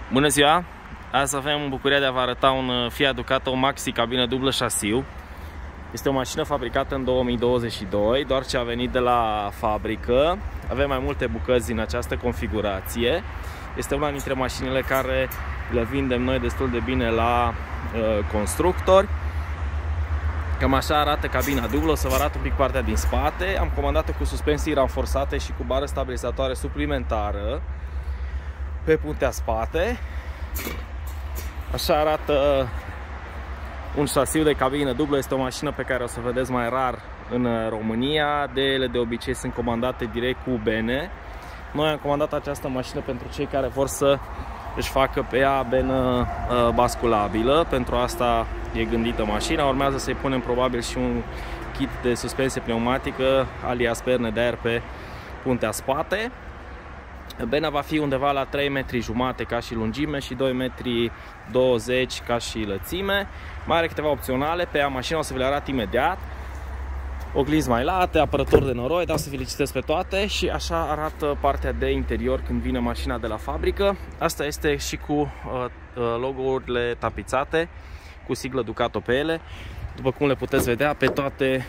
Bună ziua! Azi avem bucuria de a vă arăta un Fiat Ducato Maxi cabină dublă șasiu. Este o mașină fabricată în 2022, doar ce a venit de la fabrică. Avem mai multe bucăți din această configurație. Este una dintre mașinile care le vindem noi destul de bine la constructori. Cam așa arată cabina dublă. O să vă arăt un pic partea din spate. Am comandat-o cu suspensii ranforsate și cu bară stabilizatoare suplimentară pe puntea spate. Așa arată un șasiu de cabină dublă. Este o mașină pe care o să vedeți mai rar în România. De ele de obicei sunt comandate direct cu bene. Noi am comandat această mașină pentru cei care vor să își facă pe ea benă basculabilă. Pentru asta e gândită mașina. Urmează să-i punem probabil și un kit de suspensie pneumatică alias perne de aer pe puntea spate. Bena va fi undeva la 3,5 m ca și lungime și 2,20 m ca și lățime. Mai are câteva opționale pe ea mașina, o să vi le arăt imediat. Oglinzi mai late, apărător de noroi, dar o să vi le citesc pe toate. Și așa arată partea de interior când vine mașina de la fabrică. Asta este și cu logo-urile tapizate cu siglă Ducato pe ele. După cum le puteți vedea, pe toate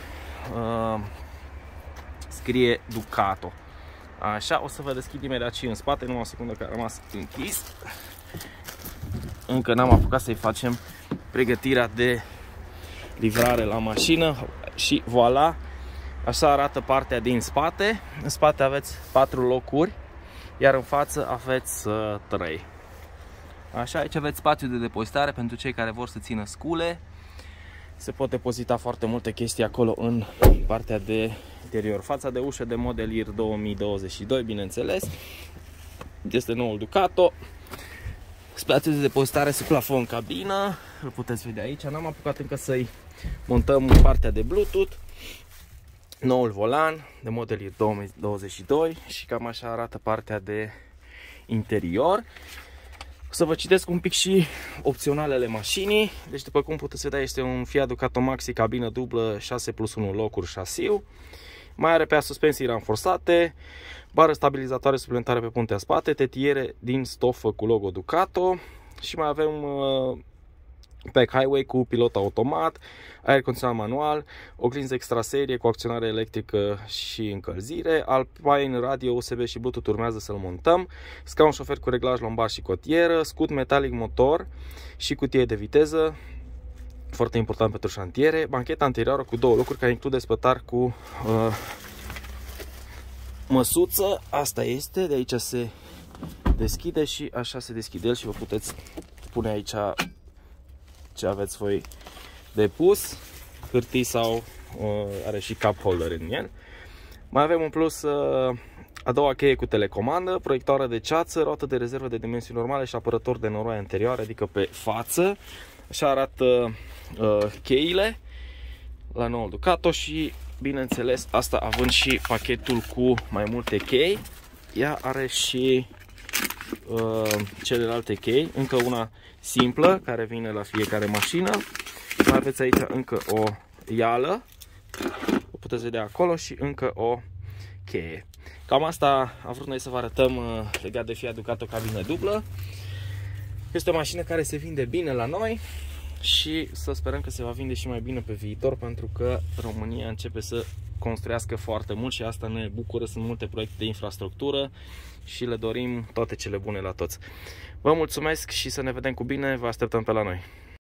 scrie Ducato. Așa, o să vă deschid imediat și în spate, numai o secundă că a rămas închis. Încă n-am apucat să-i facem pregătirea de livrare la mașină și voilà, așa arată partea din spate. În spate aveți 4 locuri, iar în față aveți 3. Așa, aici aveți spațiu de depozitare pentru cei care vor să țină scule. Se pot depozita foarte multe chestii acolo în partea de interior. Fața de ușă de Model Year 2022, bineînțeles. Este noul Ducato. Spațiu de depozitare sub plafon cabină. Îl puteți vedea aici. N-am apucat încă să-i montăm partea de Bluetooth. Noul volan de Model Year 2022 și cam așa arată partea de interior. O să vă citesc un pic și opționalele mașinii. Deci, după cum puteți vedea, este un Fiat Ducato Maxi cabină dublă 6+1 locuri șasiu. Mai are pe ea suspensii ranforsate, bară stabilizatoare suplimentare pe puntea spate, tetiere din stofă cu logo Ducato și mai avem pe highway cu pilot automat, aer condiționat manual, oglinzi extra serie cu acționare electrică și încălzire, Alpine, radio, USB și Bluetooth urmează să-l montăm, scaun șofer cu reglaj lombar și cotieră, scut metalic motor și cutie de viteză, foarte important pentru șantiere, bancheta anterioară cu 2 locuri care include spătar cu măsuță. Asta este, de aici se deschide și așa se deschide el și vă puteți pune aici ce aveți voi de pus, hârtii sau are și cup holder în el. Mai avem în plus a doua cheie cu telecomandă, proiectoare de ceață, roată de rezervă de dimensiuni normale și apărător de noroi anterioare, adică pe față. Așa arată cheile la noul Ducato și, bineînțeles, asta având și pachetul cu mai multe chei, ea are și celelalte chei, încă una simplă care vine la fiecare mașină. Mai aveți aici încă o ială, o puteți vedea acolo, și încă o cheie. Cam asta am vrut noi să vă arătăm legat de Fiat Ducato cabină dublă. Este o mașină care se vinde bine la noi și să sperăm că se va vinde și mai bine pe viitor, pentru că România începe să construiască foarte mult și asta ne bucură. Sunt multe proiecte de infrastructură și le dorim toate cele bune la toți. Vă mulțumesc și să ne vedem cu bine, vă așteptăm pe la noi.